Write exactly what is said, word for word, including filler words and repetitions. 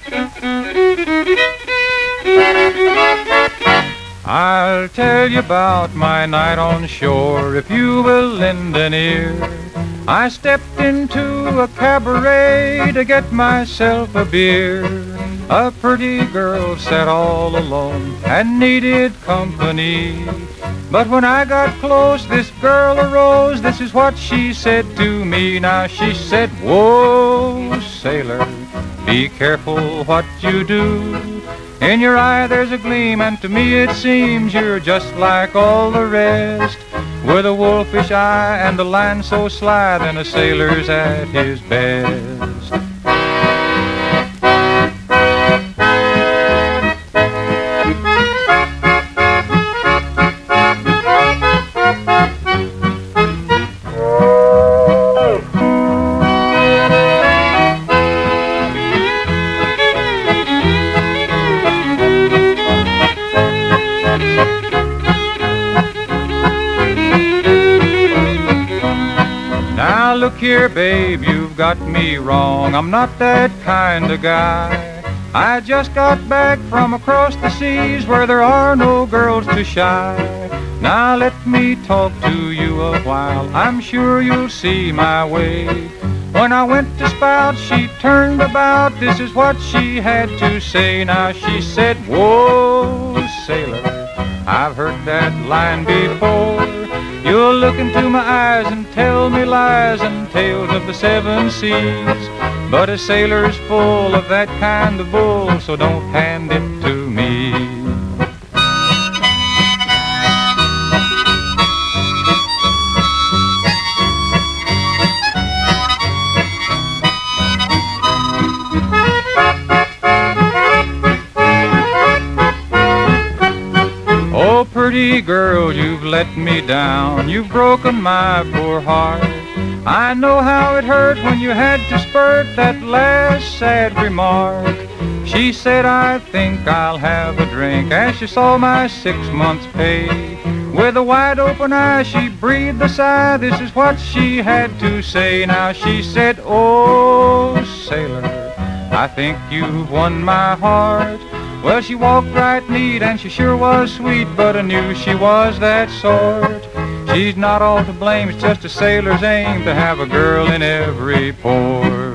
I'll tell you about my night on shore if you will lend an ear. I stepped into a cabaret to get myself a beer. A pretty girl sat all alone and needed company. But when I got close, this girl arose. This is what she said to me. Now she said, "Whoa, sailor, be careful what you do. In your eye there's a gleam, and to me it seems you're just like all the rest. With a wolfish eye and a line so sly, then a sailor's at his best." Now look here, babe, you've got me wrong. I'm not that kind of guy. I just got back from across the seas where there are no girls to shy. Now let me talk to you a while, I'm sure you'll see my way. When I went to spout, she turned about. This is what she had to say. Now she said, "Whoa, sailor, I've heard that line before. You'll look into my eyes and tell me lies and tales of the seven seas. But a sailor's full of that kind of bull, so don't hand it to me." Oh, pretty girl, you've let me down. You've broken my poor heart. I know how it hurt when you had to spurt that last sad remark. She said, "I think I'll have a drink," as she saw my six months' pay. With a wide open eye, she breathed a sigh. This is what she had to say. Now she said, "Oh, sailor, I think you've won my heart." Well, she walked right neat and she sure was sweet, but I knew she was that sort. She's not all to blame, it's just a sailor's aim to have a girl in every port.